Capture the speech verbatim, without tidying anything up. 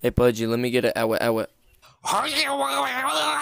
Hey, Pudgy, let me get an OWA OWA.